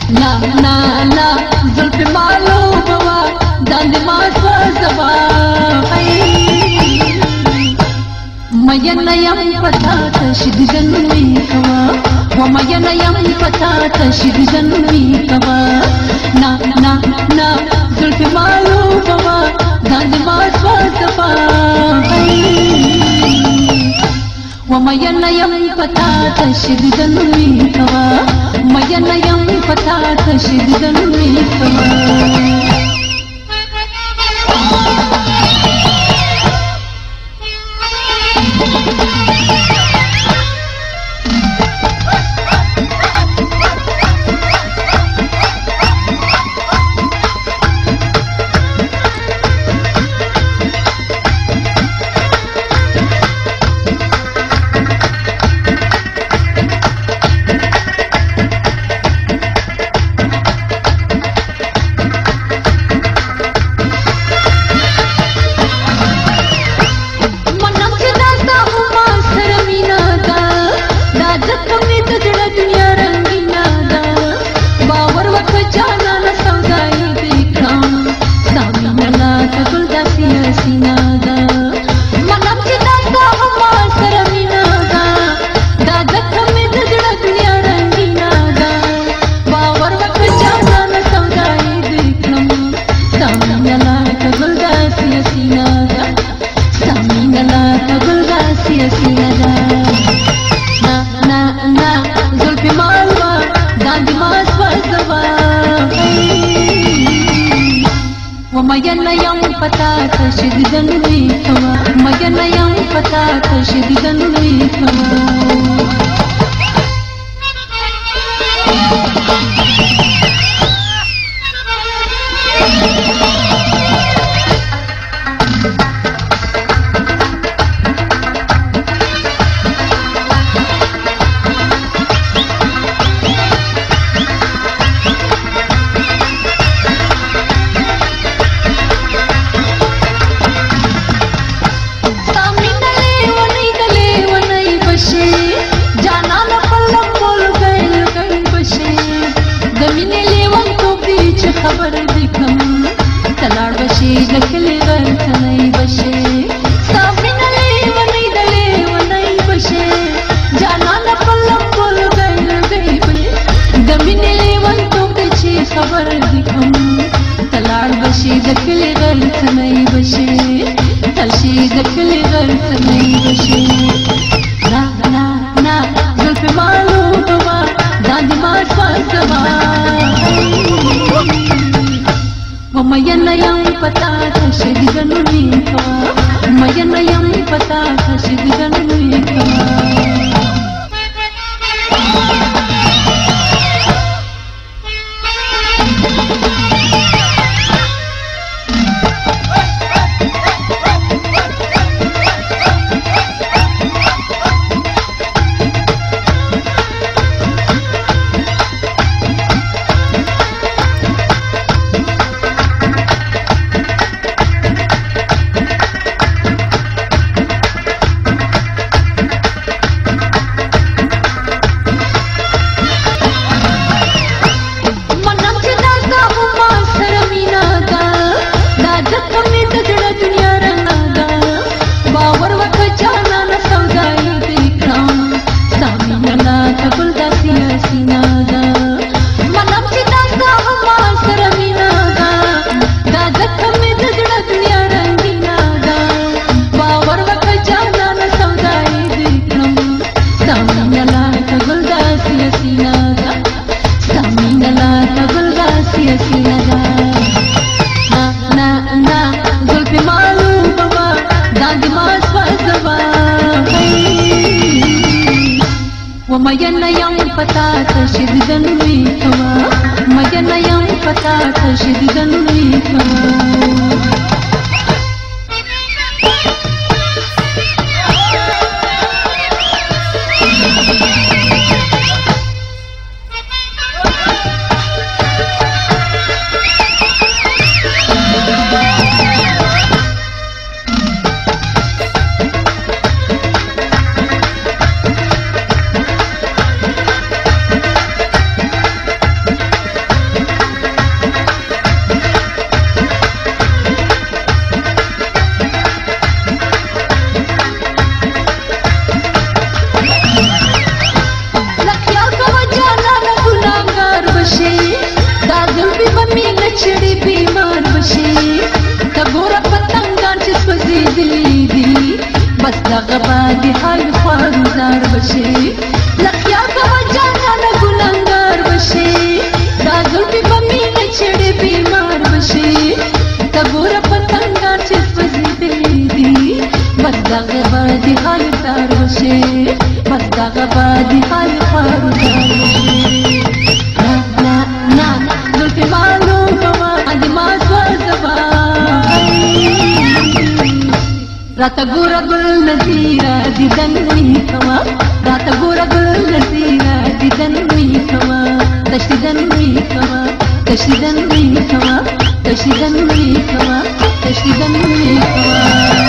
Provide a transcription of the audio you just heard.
لا لا لا زلف معلومة داند ما سوزوا مينا يم پتا تشد جنوي كوا ومينا يم پتا تشد جنوي كوا نا نا نا زلف معلومة داند ما سوزوا ومينا يم پتا تشد جنوي كوا مينا يم پتا تشد جنوي كوا ومينا يم پتا تشد جنوي كوا مينا يم پتا تشد جنوي كوا खबर दिखम तलाड़ बशे लखले गरथनई बशे सामिनले वनई दले वनई बशे जाना न पल्लम बोल गई बशे दमिनले वन तो बशे खबर दिखम तलाड़ बशे लखले गरथनई बशे तलशे लखले गरथनई बशे ना ना ना जुल्फ मालूम दांद मार पासवा ومينا يم پتا تشد جنوي كوا مينا يم پتا تشد جنوي كوا ومينا يم پتا تشد جنوي كوا مينا يم پتا تشد جنوي كوا دغه باندې حال خوارزار بشي لکیا کوه جانانه ګناهګار بشي دا زلفې په مینه چړې بیمار بشي ته ګوره پتنګا چې سوځېدلې دي بس دغه باندې حال زار بشي بس دغه باندې حال خوارزار بشي نه زلفې معلومه د ما سوال زبا راته ګوره ګل نظیره دیدن مې کوه راته ګوره ګل نظیره دیدن مې کوه تشدیدن مې کوه تشدیدن مې کوه تشدیدن مې کوه تشدیدن مې کوه